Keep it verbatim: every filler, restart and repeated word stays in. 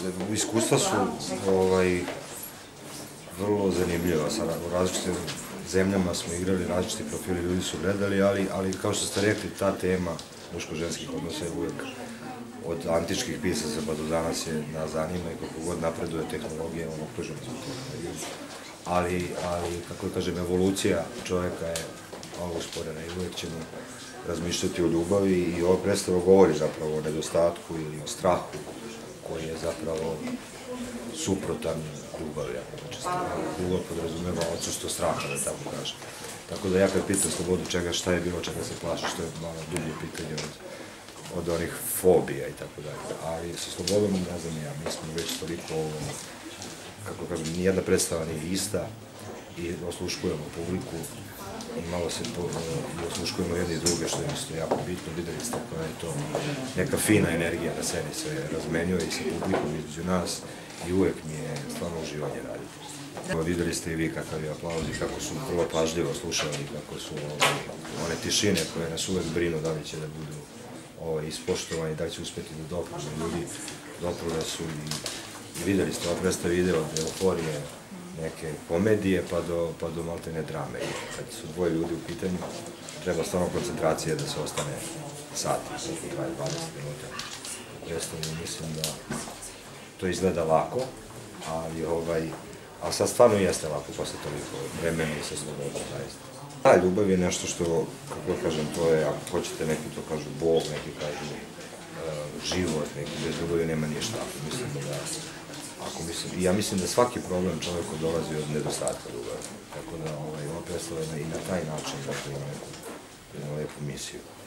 iskustva su vrlo zanimljiva. U različitim zemljama smo igrali, različiti profili ljudi su gledali, ali kao što ste rekli, ta tema muško-ženskih odnosa je uvijek od antičkih pisaca pa do danas je nas zanima i kako god napreduje tehnologija, ono okruženo smo tehnologiju. Ali, kako da kažem, evolucija čovjeka je malo usporena i uvijek ćemo razmišljati o ljubavi i ova predstava govori zapravo o nedostatku ili o strahu koji je zapravo suprotan ljubavi. Ljubav podrazumeva odsustvo straha, da tako kažem. Tako da ja kad pitam Slobodu čega, šta je bilo, čega se plaši, što je malo dublje pitanje od onih fobija i tako dalje. Ali sa Slobodom, ne znam ja, mi smo već toliko, kako kažem, nijedna predstava nije ista i osluškujemo publiku i malo se osluškujemo jedni i druge, što je isto jako bitno. Videli ste koja je to neka fina energija na sceni se razmenjuje i sa publikom između nas i uvek mi je stvarno uživanje raditi. Videli ste i vi kakav je aplauz i kako su vrlo pažljivo slušali, kako su one tišine koje nas uvek brinu da li će da budu ispoštovani, da li će uspeti da doprune ljudi, doprune su i videli ste, ova predstava ide od euforije neke komedije pa do maltene drame. Kad su dvoje ljudi u pitanju, treba stvarno koncentracije da se ostane sati, koliko traje dvadeset minuta. Predstavljeno mislim da to izgleda lako, ali sad stvarno jeste lako posle toliko vremena i sa Slobodom, zaista. Da, ljubav je nešto što, kako da kažem, to je, ako hoćete, neki to kažu Bog, neki kažu život, neki bez ljubavi nema ništa. Ja mislim da svaki problem čovjeku dolazi od nedostatka ljubavi. Tako da ova predstava i na taj način ima neku lepu misiju.